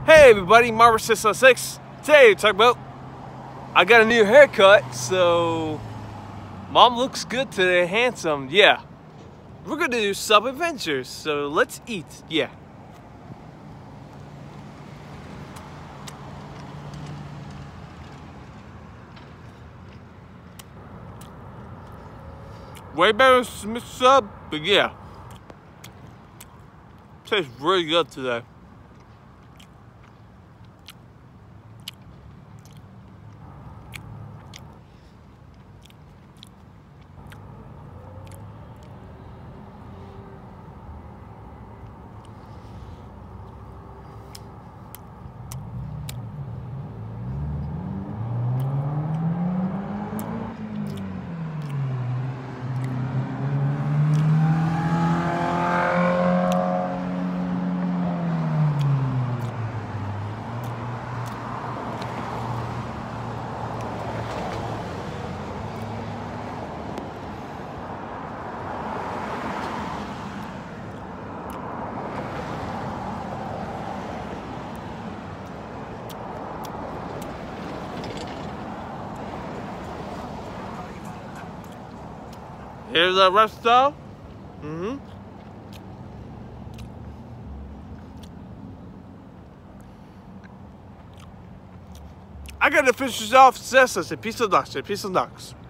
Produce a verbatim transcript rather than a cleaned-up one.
Hey everybody, Marvel six oh six. Today we talk about I got a new haircut, so mom looks good today, handsome. Yeah, we're gonna do sub adventures, so let's eat. Yeah. Way better than sub, but yeah, tastes really good today. Here's the rest of. Mm-hmm. I gotta finish this off. Cessa, peace of ducks, peace of ducks.